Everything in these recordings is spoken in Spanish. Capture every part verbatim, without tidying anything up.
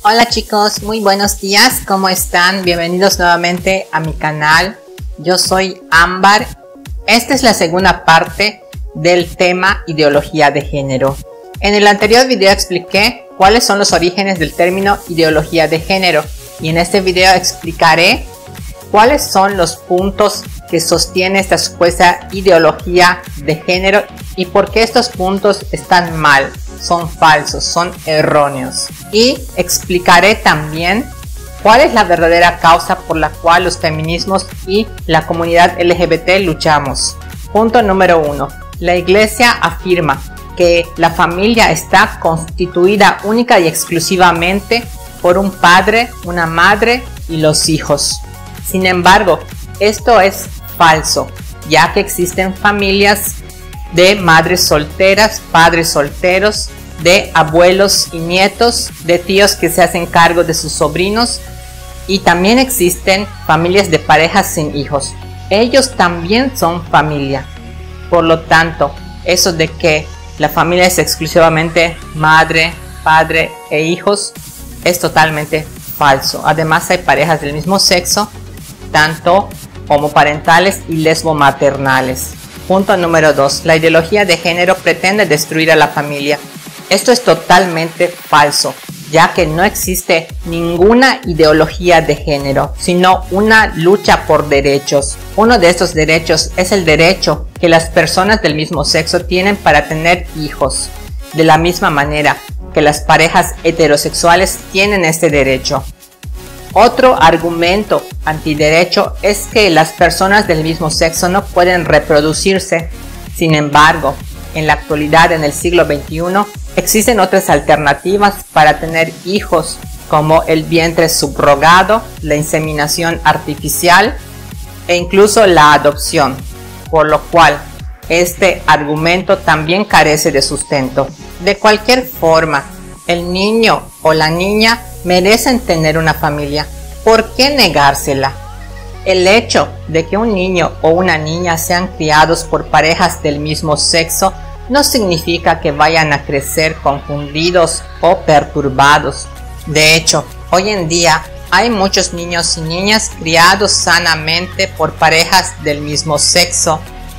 Hola chicos, muy buenos días, ¿cómo están? Bienvenidos nuevamente a mi canal. Yo soy Ámbar. Esta es la segunda parte del tema ideología de género. En el anterior video expliqué cuáles son los orígenes del término ideología de género y en este video explicaré cuáles son los puntos que sostiene esta supuesta ideología de género y por qué estos puntos están mal, son falsos, son erróneos. Y explicaré también cuál es la verdadera causa por la cual los feminismos y la comunidad L G B T luchamos. Punto número uno. La Iglesia afirma que la familia está constituida única y exclusivamente por un padre, una madre y los hijos. Sin embargo, esto es falso, ya que existen familias de madres solteras, padres solteros, de abuelos y nietos, de tíos que se hacen cargo de sus sobrinos y también existen familias de parejas sin hijos. Ellos también son familia. Por lo tanto, eso de que la familia es exclusivamente madre, padre e hijos es totalmente falso. Además hay parejas del mismo sexo, tanto homoparentales y lesbomaternales. Punto número dos. La ideología de género pretende destruir a la familia. Esto es totalmente falso, ya que no existe ninguna ideología de género, sino una lucha por derechos. Uno de estos derechos es el derecho que las personas del mismo sexo tienen para tener hijos, de la misma manera que las parejas heterosexuales tienen este derecho. Otro argumento antiderecho es que las personas del mismo sexo no pueden reproducirse. Sin embargo, en la actualidad, en el siglo veintiuno, existen otras alternativas para tener hijos, como el vientre subrogado, la inseminación artificial e incluso la adopción, por lo cual este argumento también carece de sustento. De cualquier forma, el niño o la niña merecen tener una familia. ¿Por qué negársela? El hecho de que un niño o una niña sean criados por parejas del mismo sexo no significa que vayan a crecer confundidos o perturbados. De hecho, hoy en día hay muchos niños y niñas criados sanamente por parejas del mismo sexo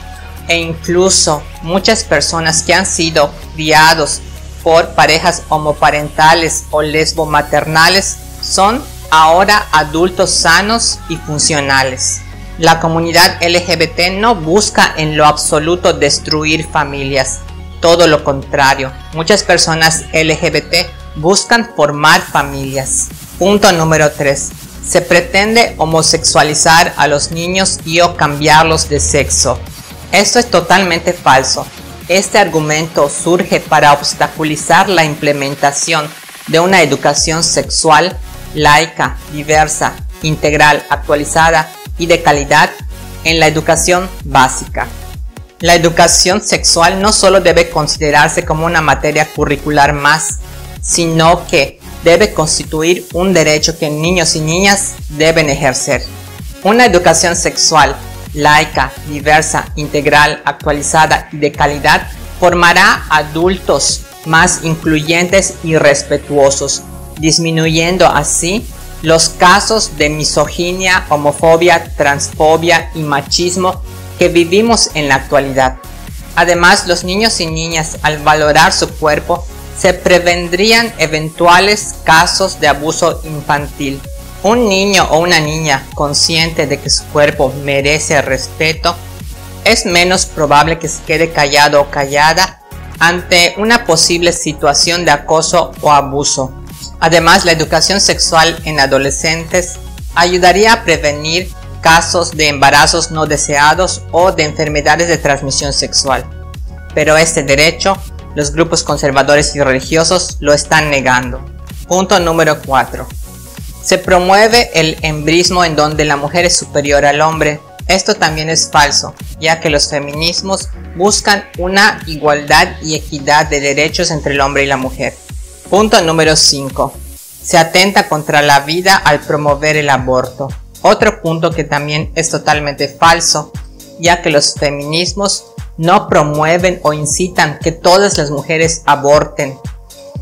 e incluso muchas personas que han sido criados por parejas homoparentales o lesbomaternales son ahora adultos sanos y funcionales. La comunidad L G B T no busca en lo absoluto destruir familias, todo lo contrario, muchas personas L G B T buscan formar familias. Punto número tres. Se pretende homosexualizar a los niños y o cambiarlos de sexo. Esto es totalmente falso. Este argumento surge para obstaculizar la implementación de una educación sexual laica, diversa, integral, actualizada y de calidad en la educación básica. La educación sexual no solo debe considerarse como una materia curricular más, sino que debe constituir un derecho que niños y niñas deben ejercer. Una educación sexual laica, diversa, integral, actualizada y de calidad formará adultos más incluyentes y respetuosos, disminuyendo así los casos de misoginia, homofobia, transfobia y machismo que vivimos en la actualidad. Además, los niños y niñas, al valorar su cuerpo, se prevendrían eventuales casos de abuso infantil. Un niño o una niña consciente de que su cuerpo merece respeto, es menos probable que se quede callado o callada ante una posible situación de acoso o abuso. Además, la educación sexual en adolescentes ayudaría a prevenir casos de embarazos no deseados o de enfermedades de transmisión sexual. Pero este derecho, los grupos conservadores y religiosos lo están negando. Punto número cuatro. Se promueve el embrismo en donde la mujer es superior al hombre. Esto también es falso, ya que los feminismos buscan una igualdad y equidad de derechos entre el hombre y la mujer. Punto número cinco. Se atenta contra la vida al promover el aborto. Otro punto que también es totalmente falso, ya que los feminismos no promueven o incitan que todas las mujeres aborten,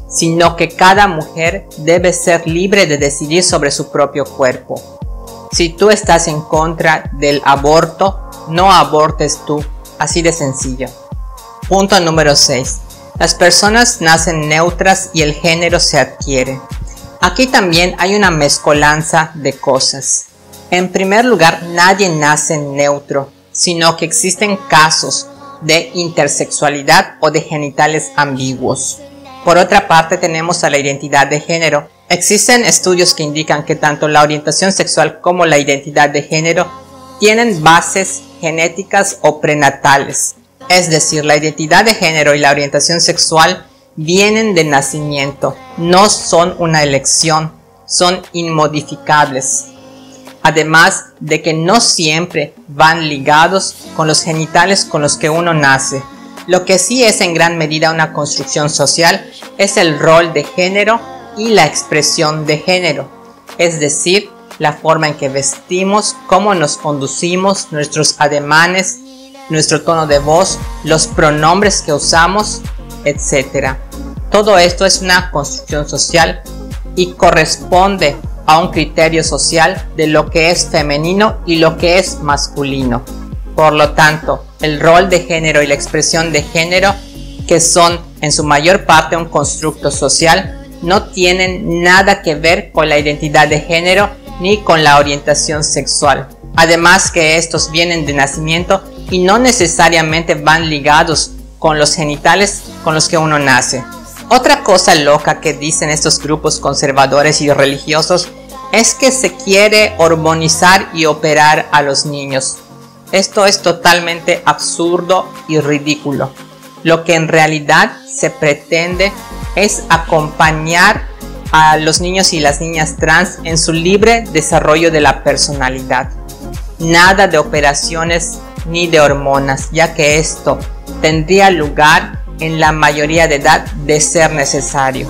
sino que cada mujer debe ser libre de decidir sobre su propio cuerpo. Si tú estás en contra del aborto, no abortes tú, así de sencillo. Punto número seis. Las personas nacen neutras y el género se adquiere. Aquí también hay una mezcolanza de cosas. En primer lugar, nadie nace neutro, sino que existen casos de intersexualidad o de genitales ambiguos. Por otra parte, tenemos a la identidad de género. Existen estudios que indican que tanto la orientación sexual como la identidad de género tienen bases genéticas o prenatales. Es decir, la identidad de género y la orientación sexual vienen de nacimiento, no son una elección, son inmodificables. Además de que no siempre van ligados con los genitales con los que uno nace. Lo que sí es en gran medida una construcción social es el rol de género y la expresión de género, es decir, la forma en que vestimos, cómo nos conducimos, nuestros ademanes, nuestro tono de voz, los pronombres que usamos, etcétera. Todo esto es una construcción social y corresponde a un criterio social de lo que es femenino y lo que es masculino. Por lo tanto, el rol de género y la expresión de género, que son en su mayor parte un constructo social, no tienen nada que ver con la identidad de género ni con la orientación sexual. Además que estos vienen de nacimiento y no necesariamente van ligados con los genitales con los que uno nace. Otra cosa loca que dicen estos grupos conservadores y religiosos es que se quiere hormonizar y operar a los niños. Esto es totalmente absurdo y ridículo. Lo que en realidad se pretende es acompañar a los niños y las niñas trans en su libre desarrollo de la personalidad. Nada de operaciones ni de hormonas, ya que esto tendría lugar en la mayoría de edad de ser necesario.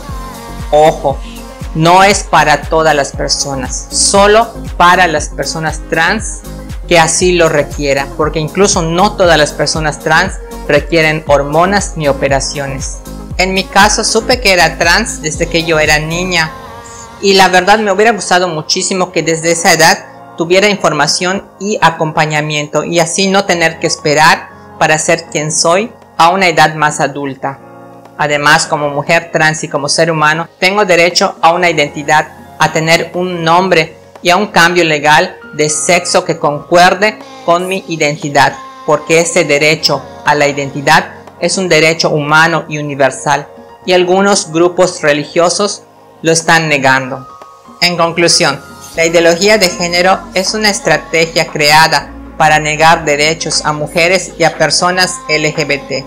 Ojo, no es para todas las personas, solo para las personas trans que así lo requieran, porque incluso no todas las personas trans requieren hormonas ni operaciones. En mi caso supe que era trans desde que yo era niña y la verdad me hubiera gustado muchísimo que desde esa edad tuviera información y acompañamiento y así no tener que esperar para ser quien soy a una edad más adulta. Además, como mujer trans y como ser humano, tengo derecho a una identidad, a tener un nombre y a un cambio legal de sexo que concuerde con mi identidad, porque ese derecho a la identidad es un derecho humano y universal, y algunos grupos religiosos lo están negando. En conclusión, la ideología de género es una estrategia creada para negar derechos a mujeres y a personas L G B T.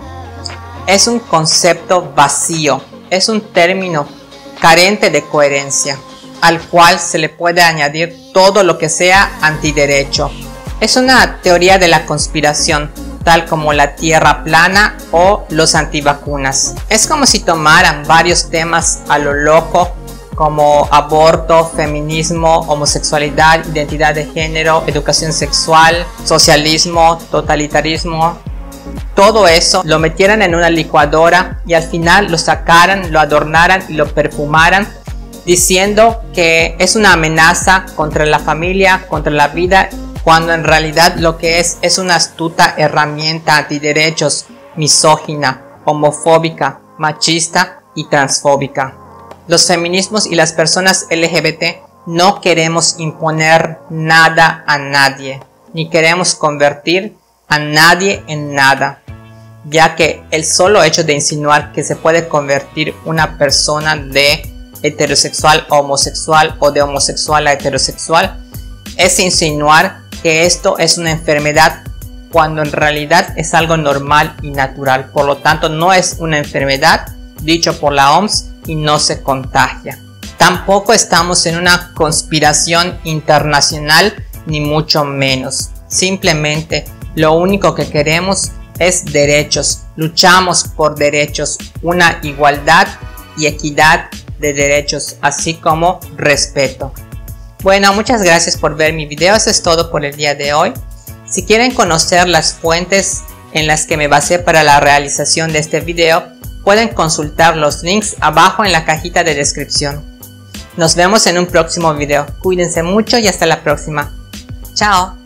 Es un concepto vacío, es un término carente de coherencia, al cual se le puede añadir todo lo que sea antiderecho. Es una teoría de la conspiración, tal como la tierra plana o los antivacunas. Es como si tomaran varios temas a lo loco, como aborto, feminismo, homosexualidad, identidad de género, educación sexual, socialismo, totalitarismo. Todo eso lo metieran en una licuadora y al final lo sacaran, lo adornaran y lo perfumaran, diciendo que es una amenaza contra la familia, contra la vida, cuando en realidad lo que es es una astuta herramienta antiderechos, misógina, homofóbica, machista y transfóbica. Los feminismos y las personas L G B T no queremos imponer nada a nadie, ni queremos convertir a nadie en nada, ya que el solo hecho de insinuar que se puede convertir una persona de heterosexual a homosexual o de homosexual a heterosexual es insinuar que esto es una enfermedad cuando en realidad es algo normal y natural. Por lo tanto, no es una enfermedad dicho por la O M S y no se contagia. Tampoco estamos en una conspiración internacional ni mucho menos. Simplemente lo único que queremos es derechos. Luchamos por derechos, una igualdad y equidad de derechos, así como respeto. Bueno, muchas gracias por ver mi video. Eso es todo por el día de hoy. Si quieren conocer las fuentes en las que me basé para la realización de este video, pueden consultar los links abajo en la cajita de descripción. Nos vemos en un próximo video. Cuídense mucho y hasta la próxima. Chao.